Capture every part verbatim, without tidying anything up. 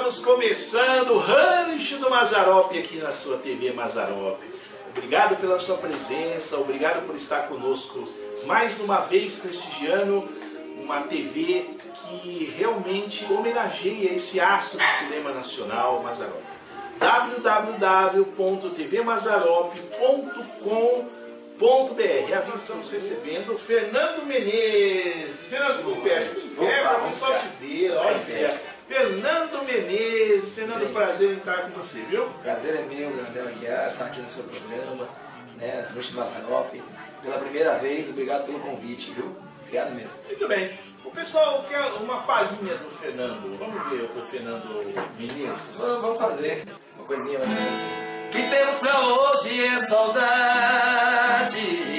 Estamos começando o Rancho do Mazzaropi aqui na sua T V Mazzaropi. Obrigado pela sua presença, obrigado por estar conosco mais uma vez prestigiando uma T V que realmente homenageia esse astro do cinema nacional, Mazzaropi. w w w ponto t v mazzaropi ponto com ponto b r. A vez estamos recebendo o Fernando Menezes. Fernando, fica perto. É, para o pessoal te ver. Olha, Fernando Menezes. Fernando, prazer em estar com você, viu? Prazer é meu, Leandro Aguiar, estar aqui no seu programa, né, Rancho do Mazzaropi. Pela primeira vez, obrigado pelo convite, viu? Obrigado mesmo. Muito bem. O pessoal quer uma palhinha do Fernando. Vamos ver o Fernando Menezes? Vamos fazer uma coisinha mais assim. Que temos pra hoje é saudade,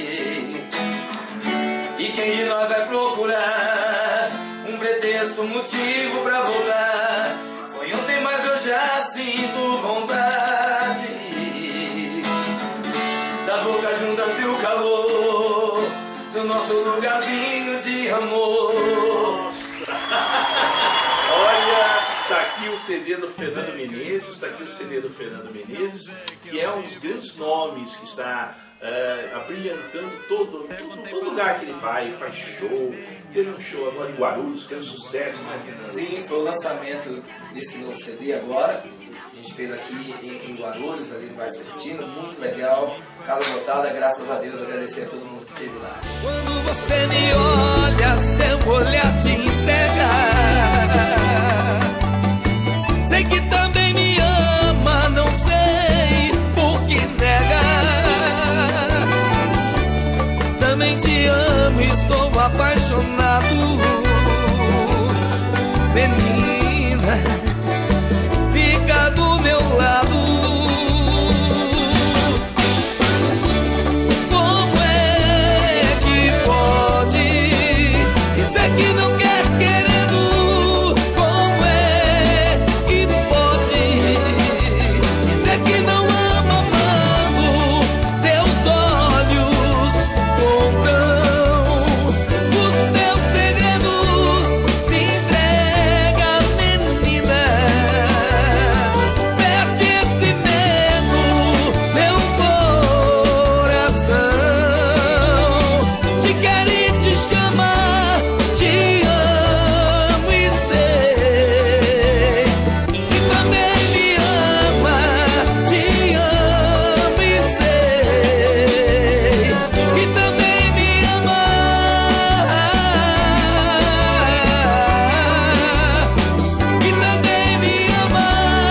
e quem de nós vai procurar um pretexto, um motivo pra voltar? Foi ontem, mas eu já sinto vontade da boca juntas e o calor do nosso lugarzinho de amor. Nossa! Olha, tá aqui o C D do Fernando Menezes, tá aqui o C D do Fernando Menezes, que é um dos grandes nomes que está uh, abrilhantando todo, todo, todo lugar que ele vai, faz show. Teve um show agora em Guarulhos, que é um sucesso, né, Fernando? Sim, foi o lançamento desse novo C D agora. A gente fez aqui em, em Guarulhos, ali no Bar Celestino, muito legal. Casa lotada, graças a Deus, agradecer a todo mundo que esteve lá. Quando você me olha, seu olhar te entrega. Sei que também me ama, não sei por que nega. Também te amo, estou apaixonado. Menina, fica do meu lado. Como é que pode dizer que não quer querendo? Como é que pode dizer que não ama amando? Teus olhos contam os teus segredos. Se entrega, menina. Perde esse medo, meu coração. Te quero e te chamar, te amo e sei que também me ama. Te amo e sei que também me ama. Que também me ama.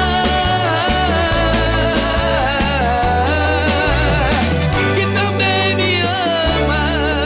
Que também me ama.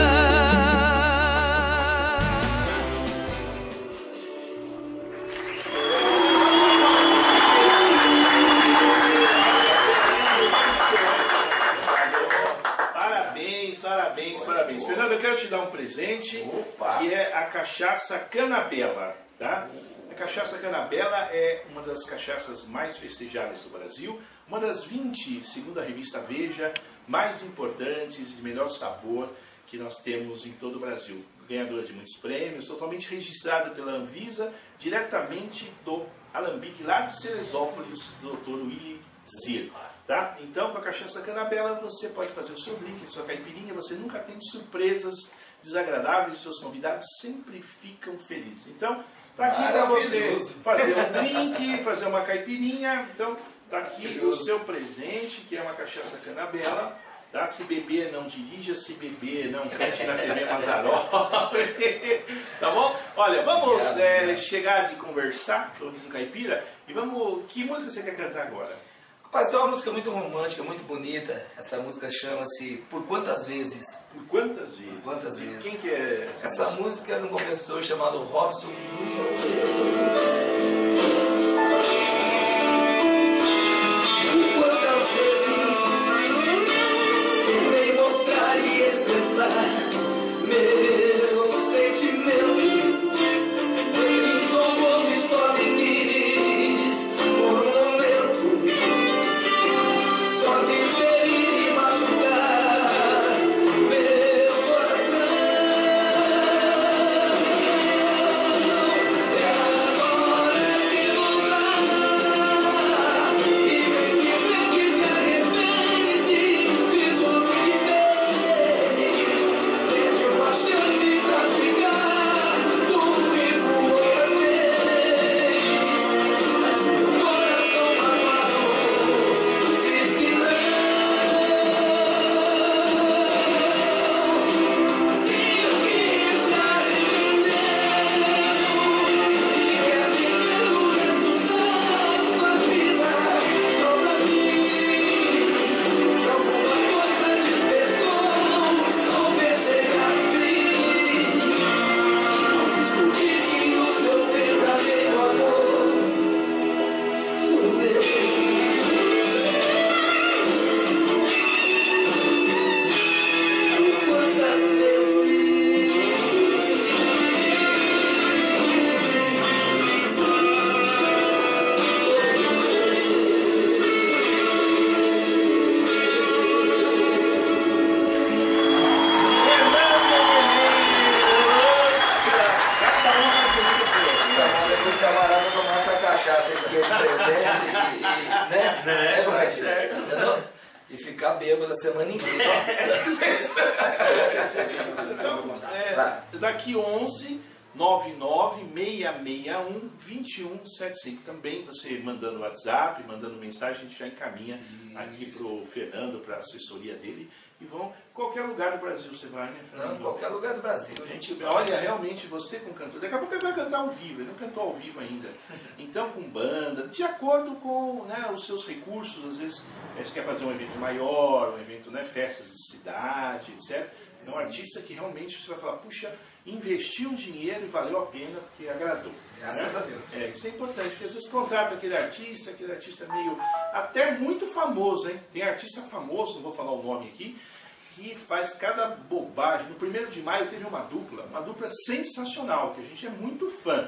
Parabéns, parabéns, parabéns. Fernando, eu quero te dar um presente, Opa! que é a cachaça Canabela, tá? A cachaça Canabela é uma das cachaças mais festejadas do Brasil, uma das vinte, segundo a revista Veja, mais importantes, de melhor sabor que nós temos em todo o Brasil. Ganhadora de muitos prêmios, totalmente registrada pela Anvisa, diretamente do Alambique, lá de Ceresópolis, do doutor Willy Zir. Tá? Então, com a cachaça Canabela, você pode fazer o seu drink, a sua caipirinha, você nunca tem surpresas desagradáveis, seus convidados sempre ficam felizes. Então, tá aqui para você Maravilhoso. fazer um drink, fazer uma caipirinha. Então, tá aqui o Maravilhoso. seu presente, que é uma cachaça Canabela. Tá? Se beber, não dirija, se beber, não cante na T V Mazzaropi. Tá bom? Olha, vamos Obrigado, é, obrigado. chegar de conversar, como diz o caipira, e vamos. Que música você quer cantar agora? Rapaz, tem uma música muito romântica, muito bonita. Essa música chama-se Por Quantas Vezes. Por quantas vezes? Por quantas vezes? Quem que é essa? Essa música é de um compositor chamado Robson. Quantas vezes tentei mostrar e expressar meu sentimento, ele zombou e só me quis por um momento, só quis ferir e machucar meu coração. E agora seja aquele presente e, e né? Né? É, correto, certo. entendeu? E ficar bêbado a semana inteira. Então, é, daqui onze, nove nove, seis seis um, dois um sete cinco. Também você mandando WhatsApp, mandando mensagem, a gente já encaminha aqui pro Fernando, para a assessoria dele. E vão, qualquer lugar do Brasil você vai, né, Fernando? Não, qualquer lugar do Brasil. A gente Olha, realmente você com cantor, daqui a pouco ele vai cantar ao vivo, ele não cantou ao vivo ainda. Então com banda, de acordo com, né, os seus recursos, às vezes você quer fazer um evento maior, um evento, né, festas de cidade, etcétera. É um artista que realmente você vai falar, puxa, investiu um dinheiro e valeu a pena porque agradou. Graças né? a Deus. É, isso é importante, porque às vezes contrata aquele artista, aquele artista meio, até muito famoso, hein? Tem artista famoso, não vou falar o nome aqui, que faz cada bobagem. No primeiro de maio teve uma dupla, uma dupla sensacional, que a gente é muito fã.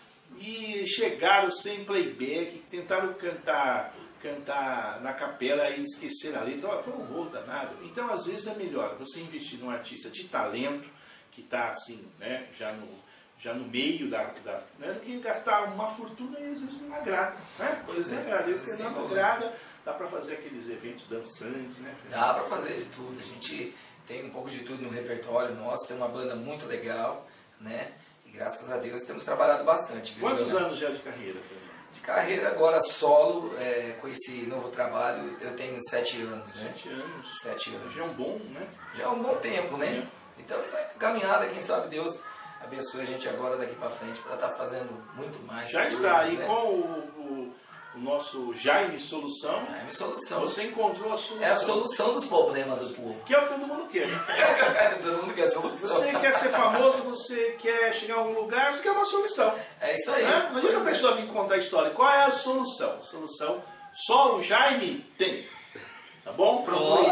E chegaram sem playback, tentaram cantar, cantar na capela e esquecer a letra. Olha, foi um rolo danado. Então, às vezes, é melhor você investir num artista de talento, que está assim, né, já no, já no meio da, da né, do que gastar uma fortuna e às vezes não agrada. Né? Pois é, agrada. E o Fernando agrada, dá para fazer aqueles eventos dançantes, né, Fernando? Dá para fazer de tudo. A gente tem um pouco de tudo no repertório nosso, tem uma banda muito legal, né? E graças a Deus temos trabalhado bastante. Viu, Quantos Leonardo? anos já de carreira, Fernando? De carreira agora solo, é, com esse novo trabalho, eu tenho sete anos, né? Sete anos. Sete anos. Já é um bom, né? Já é um bom tempo, né? É. Então, tá caminhada, quem sabe Deus abençoe a gente agora daqui para frente para estar tá fazendo muito mais. Já coisas, está aí né? com o, o, o nosso Jaime Solução. É a solução. Você encontrou a solução. É a solução dos problemas do povo. Que é o que todo mundo quer. Né? Todo mundo quer solução. Você quer ser famoso, você quer chegar a algum lugar, você quer uma solução. É isso aí. Né? Imagina a pessoa vir contar a história. Qual é a solução? A solução só o Jaime tem. Tá bom? Procure.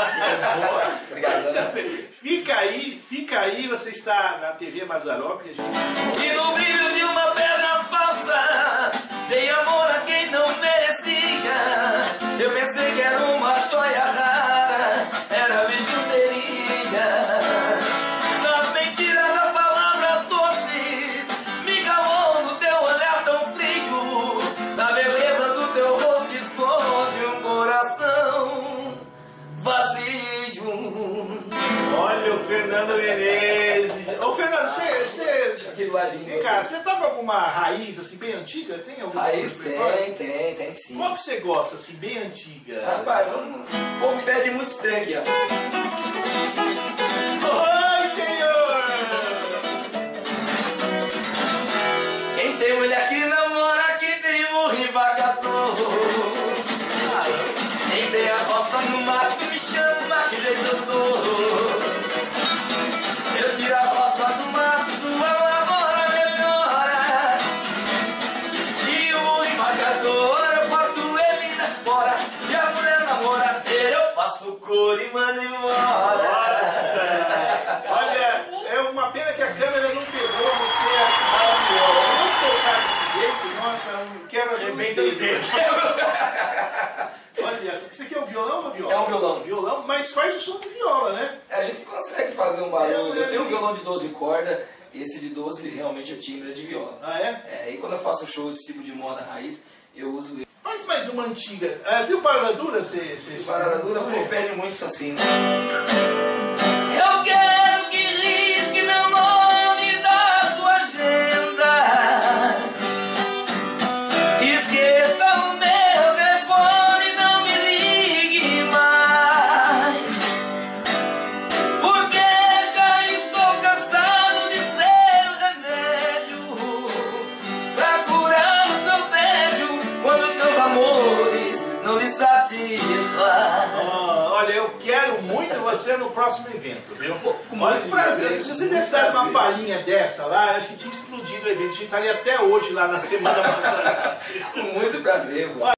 Obrigado, Ana. Fica aí, fica aí, você está na T V Mazzaropi. A gente... E no brilho de uma pedra falsa, dei amor a quem não merecia. Eu pensei que era uma joia rara, era bijuteria. Nas mentiras das palavras doces, me calou no teu olhar tão frio. Na beleza do teu rosto esconde um coração vazio. Olha o Fernando Menezes. Ô Fernando, você... você... Aqui do ladinho. Vem cá, você toca alguma raiz assim bem antiga? Tem alguma Raiz coisa? tem, tem, tem sim. Qual que você gosta assim, bem antiga? Rapaz, vamos. O povo pede muitos trem aqui, ó. Oi, senhor! Quem tem mulher que namora, quem tem burro e vagabundo. Quem tem a roça no mato me chama, que jeito eu dou. Eu tiro a roça do mato, tua lavoura melhora. E o burro e vagador, eu boto ele na espora. E a mulher namoradeira, eu passo cor e mando embora. Nossa! Olha, é uma pena que a câmera não pegou você a Se não tocar desse jeito, nossa, é um quebra de dedos. Olha, esse aqui é um violão ou uma viola? É um violão. Violão, mas faz o som de viola, né? A gente consegue fazer um barulho. É, é, Eu tenho um é. violão de doze cordas, esse de doze realmente é timbre de viola. Ah, é? É, e quando eu faço show desse tipo de moda raiz, eu uso ele. Faz mais uma antiga. Ah, tem o Pararadura? Você, você... Se Pararadura, o povo pede muito isso assim, né? Eu quero que risque meu nome da sua agenda. Esqueça o meu telefone, não me ligue mais. Porque já estou cansado de ser o remédio pra curar o seu tédio quando seus amores não lhe satisfazem. Ah, olha, eu quero muito você no próximo evento, viu? Com muito prazer. Se você tivesse dado uma prazer. palhinha dessa lá, acho que tinha explodido o evento. A gente estaria até hoje lá na Semana Passada. Com muito prazer, mano.